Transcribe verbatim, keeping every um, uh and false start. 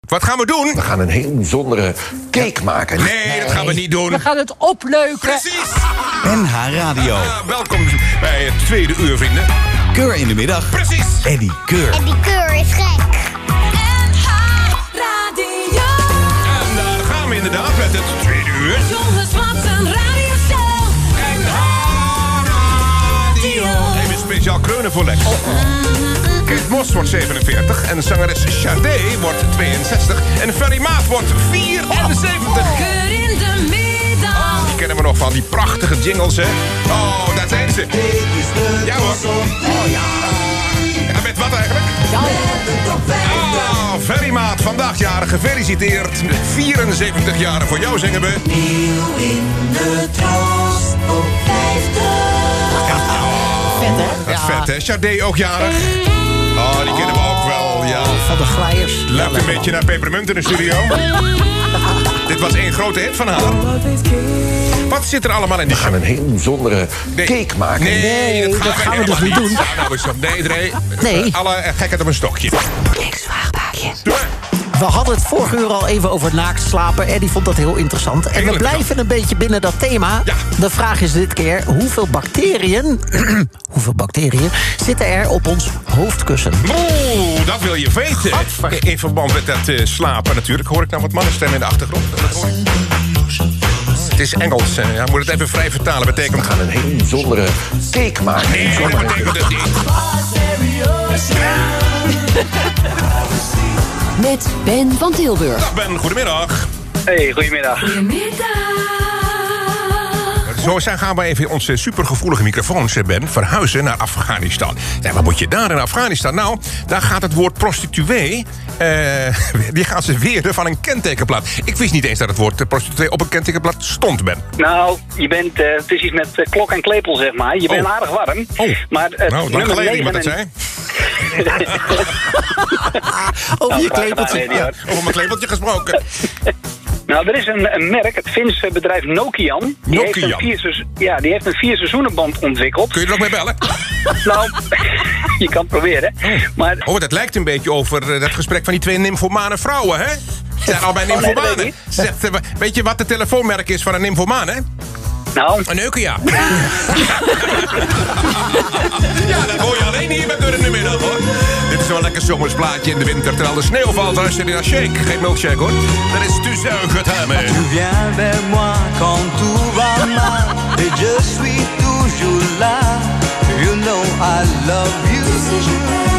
Wat gaan we doen? We gaan een heel bijzondere cake maken. Nee, nee, dat gaan we niet doen. We gaan het opleuken. Precies. N H Radio. Uh, welkom bij het tweede uur, vrienden. Keur in de middag. Precies. Eddie Keur. En die Keur is gek. N H Radio. En daar gaan we inderdaad met het tweede uur. Jongens, wat een radioshow. N H Radio. Even speciaal kreunen voor Lex. Kate Moss wordt zevenenveertig en zangeres Sade wordt tweeënzestig en Ferry Maat wordt vierenzeventig. Keur in de middag. Die kennen we nog van die prachtige jingles, hè? Oh, daar zijn ze. Ja hoor. Oh ja. En met wat eigenlijk? Oh, Ferry Maat, vandaag jarig, gefeliciteerd. vierenzeventig jaren voor jou zingen we. Nieuw in de troost op vijftig. Vet, hè? Dat is vet, hè? Sade ook jarig. Oh, die kennen we ook wel, ja. Van de glijers. Luikt een beetje naar Pepermunt in de studio. Dit was één grote hit van haar. Wat zit er allemaal in die We gaan een heel bijzondere Nee. cake maken. Nee, Nee, dat gaan, dat we gaan we helemaal dus niet doen. Ja, nou is dat. Nee, nee. Nee. Alle gekheid op een stokje. Doe maar. We hadden het vorige uur al even over naakt slapen. Eddie vond dat heel interessant. En we Heel blijven een beetje binnen dat thema. Ja. De vraag is dit keer, hoeveel bacteriën... hoeveel bacteriën zitten er op ons hoofdkussen? Oeh, dat wil je weten. Gadver. In verband met dat uh, slapen natuurlijk. Hoor ik nou wat mannenstem in de achtergrond? Dat hoor ik. Het is Engels. Uh, ja, moet het even vrij vertalen. Betekent... We gaan een heel bijzondere cake maken. Nee, dat betekent het niet. Met Ben van Tilburg. Dag Ben, goedemiddag. Hey, goedemiddag. Goedemiddag. Zo zijn gaan we even onze supergevoelige microfoons, Ben, verhuizen naar Afghanistan. Ja, wat moet je daar in Afghanistan? Nou, daar gaat het woord prostituee... Uh, die gaan ze weren van een kentekenblad. Ik wist niet eens dat het woord prostituee op een kentekenblad stond, Ben. Nou, je bent, uh, het is iets met uh, klok en klepel, zeg maar. Je bent Oh. aardig warm. Oh. Maar het Nou, lang geleden iemand dat en... zei. Over je Nou, klepeltje. nee, nee, Ja. hoor. Over mijn klepeltje gesproken. Nou, er is een, een merk, het Finse bedrijf Nokian. Die heeft een Nokian. vier, seizoen- ja, die heeft een vier seizoenenband ontwikkeld. Kun je er ook mee bellen? Nou, je kan het proberen. Maar Oh, dat lijkt een beetje over uh, dat gesprek van die twee nymphomane vrouwen, hè? Ze zijn al bij Oh, nee, dat weet nymphomanen. ik Ze zegt, uh, weet je wat het telefoonmerk is van een nymphomaan, hè? nou, Een Nokia. Ja, dat hoor je alleen hier met Keur in de middag, hoor. Dit is wel een lekker zomersplaatje in de winter. Terwijl de sneeuw valt, luister je naar Shake. Geen milkshake, hoor. Dat is Tu zuig het hem, hè. Tu viens vers moi quand tout va mal et je suis toujours là. You know I love you.